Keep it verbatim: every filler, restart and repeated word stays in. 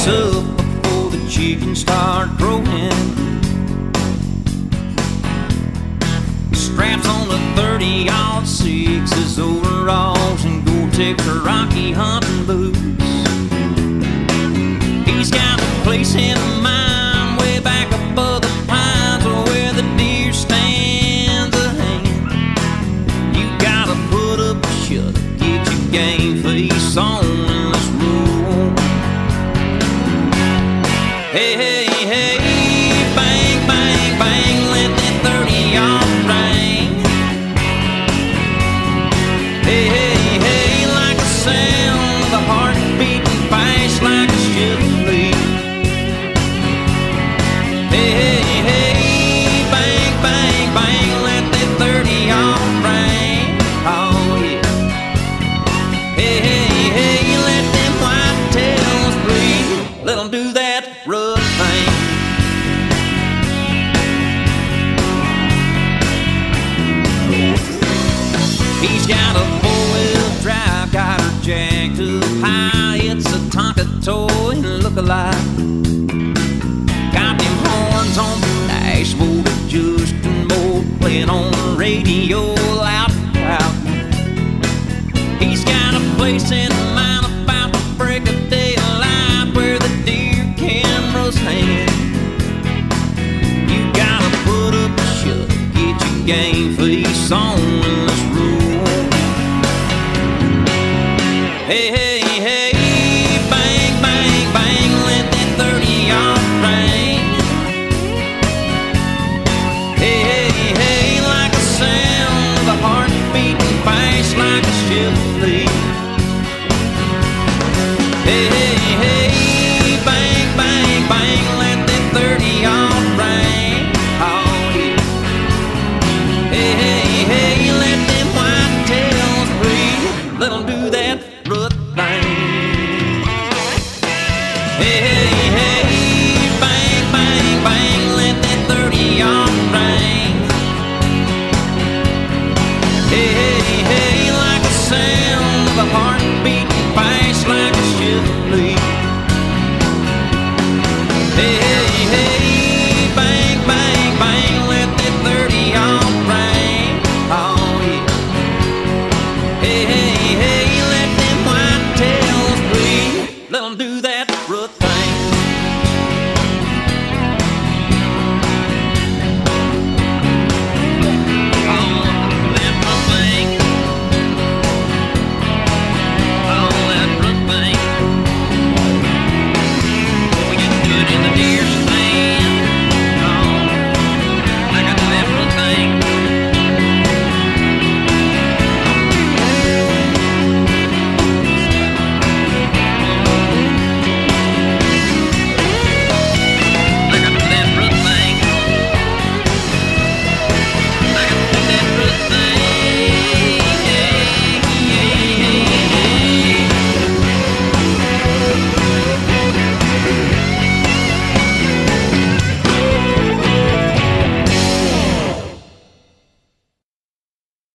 wakes up before the chickens start crowing. Straps on the thirty aught six, his overalls and Gore-Tex Rocky hunting boots. He's got a place in mind way back above the pines where the deer stands a hanging. You gotta put up a shutter, get your game face on, and let's roll. Hey, hey, hey, bang, bang, bang, let that thirty aught ring. Hey, hey, hey, like the sound of a heart beating fast like a Chevrolet. Hey, hey, hey, bang, bang, bang, let that thirty aught ring. Oh yeah. Hey, hey, hey, let them white tails breathe. Let them do that Rut Thang. He's got a four-wheel drive, got her jacked up high. It's a Tonka toy look-alike. Got them horns on the dashboard, adjusting more, playing on the radio loud and proud. He's got a place in mind about the break of daylight where the deer cameras hang. You gotta put up a shutter, get your game face on, and let's roll. Hey, hey, hey, bang, bang, bang, let that thirty aught ring. Hey, hey, hey, like the sound of a heart beating fast like a Chevrolet. Hey, hey, hey, bang, bang, bang, let that thirty aught ring. Oh yeah. Hey, hey, hey, let them white tails breathe. Let them do that Rut Thang. Hey, hey, hey, bang, bang, bang, let that thirty aught ring. Hey, hey, hey, like the sound of a heart beating fast like a Chevrolet. Hey, hey, hey, bang, bang, bang, let that thirty aught ring. Oh yeah. Hey, hey, hey, let them white tails breathe. Let them do that Rut Thang. Oh, that Rut Thang. Oh, that Rut Thing. We get good in the